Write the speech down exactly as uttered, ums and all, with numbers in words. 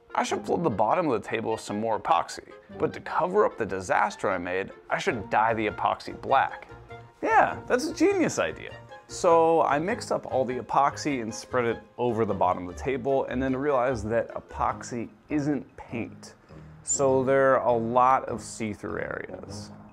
I should flood the bottom of the table with some more epoxy, but to cover up the disaster I made, I should dye the epoxy black. Yeah, that's a genius idea. So I mixed up all the epoxy and spread it over the bottom of the table, and then realized that epoxy isn't paint. So there are a lot of see-through areas.